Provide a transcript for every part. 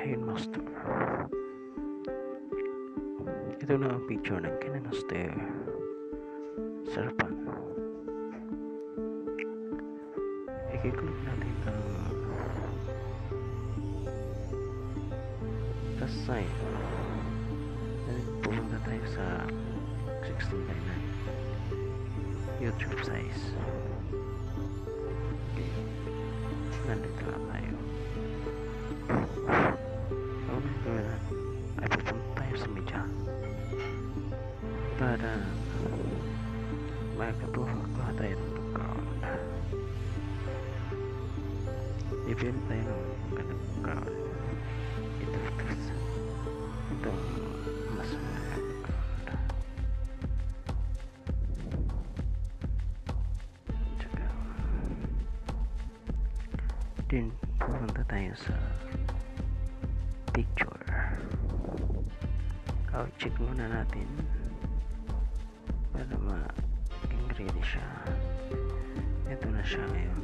KineMaster. Ito na ang picture ng KineMaster. Sarapan. I-click natin ang plus sign. Then pupunta tayo sa 16:9 YouTube size. Okay. Nandito na tayo. Ang gawin natin ay pupunta tayo sa media para magkakuha tayo ng background. I-build tayo ng background. Ito mas magandang background. Tsaka din pupunta tayo sa picture. Check muna natin para ma-ready siya. Ito na siya ngayon.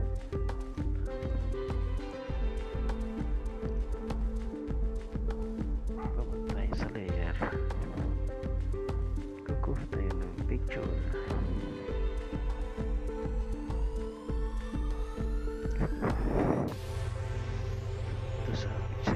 Pupunta tayo sa layer. Kukuha tayo ng picture. Ito sa pixel.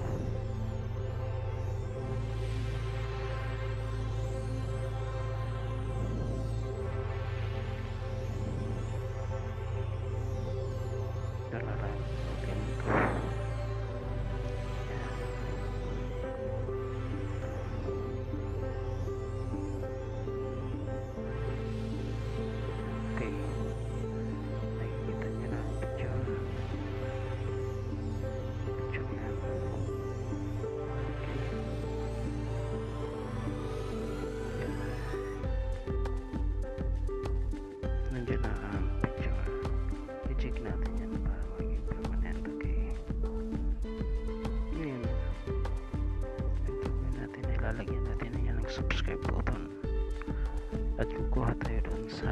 Nandiyan na ang picture. I-check natin yan para maging permanent. Okay. Ngayon, gagawin natin, ilalagyan natin yan ng subscribe button. At kukuha tayo dun sa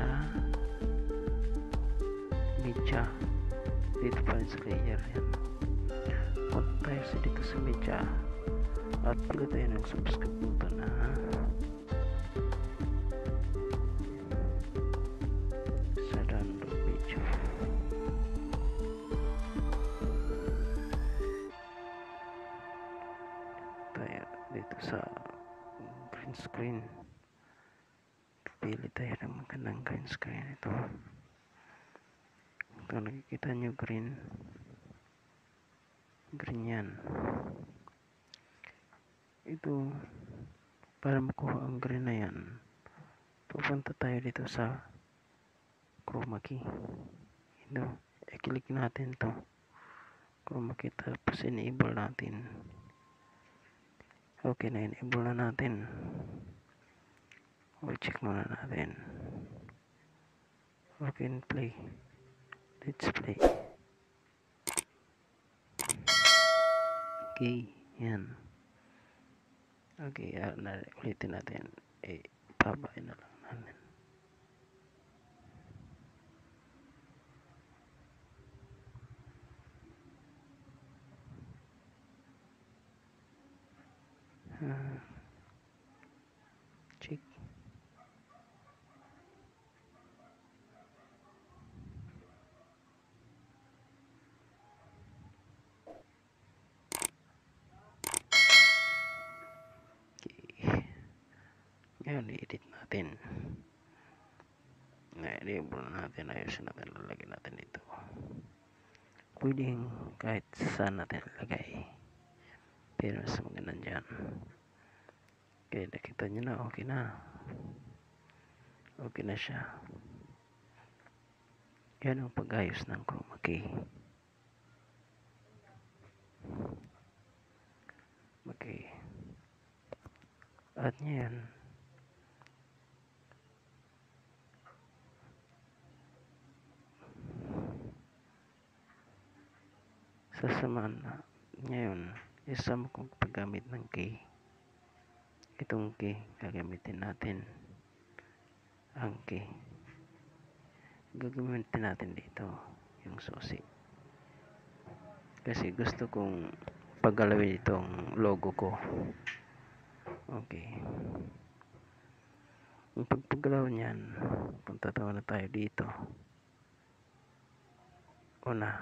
media. Dito pa rin sa layer yan. Punta tayo dito sa media. At pili tayo ng subscribe button na sa download video. Tayo dito sa green screen. Pili tayo ng magandang green screen. Ito nakikita nyo green yan. Ito para makuha ang green na yan, pupunta tayo dito sa chroma key. Ito, i-click natin to chroma key, tapos enable natin. Okay na, enable na natin. We'll check muna natin. Okay, play. Let's play. Okay, yan. Okay, ulitin natin. Pabain na lang natin. Check. Ngayon, i-edit natin. I-enable natin, ayusin natin, lalagyan natin ito. Pwedeng kahit saan natin lagay, pero mas maganda dyan. Okay, nakita nyo na, okay na. Okay na siya. Yan ang pag-ayos ng chroma key. Okay. At ngayon, sasamahan na ngayon, isama kong paggamit ng key. Itong key, gagamitin natin ang key. Gagamitin natin dito yung susi. Kasi gusto kong pagalawin itong logo ko. Okay. Yung pagpagalaw niyan, punta na tayo dito. Una,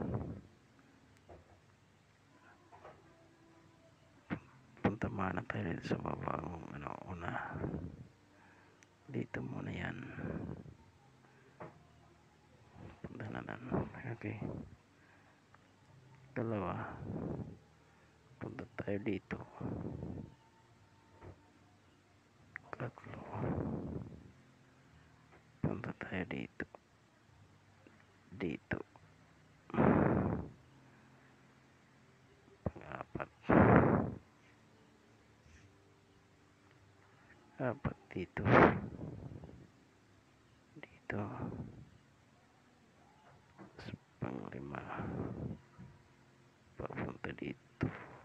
punta muna tayo dito sa babang una. Dito muna yan. Punta na lang. Okay. Dalawa. Punta tayo dito. Tatlo. Punta tayo dito. Dito. Pang-apat. Apat dito. Dito. Pang-lima. Papunta dito.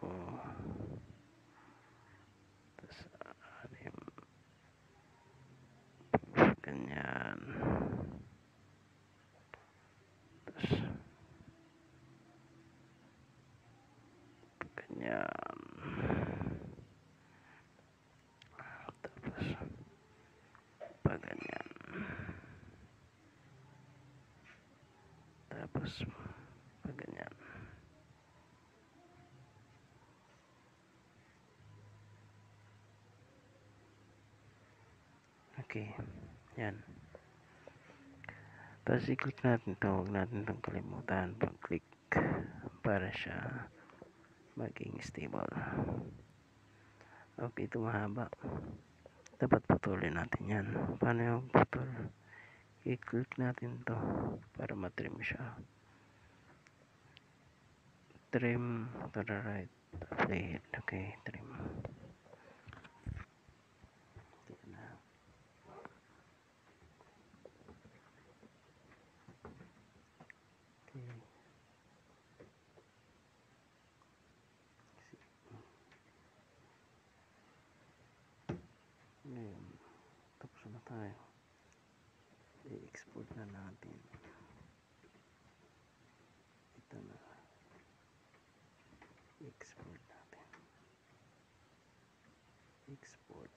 Tapos anim. Ganyan. Tapos ganyan. Tapos paganyan. Tapos paganyan. Okay. Yan. Tapos i-click natin ito. Huwag natin itong kalimutan. Pag-click para siya maging stable. Okay, ito mahaba. Dapat putulin natin yan. Paano yung putol? I-click natin to para matrim siya. Trim to the right blade. Okay, trim. Ito na. Okay. Ngayon, tapos na tayo. I-export na natin. Ito na. I-export natin. Export.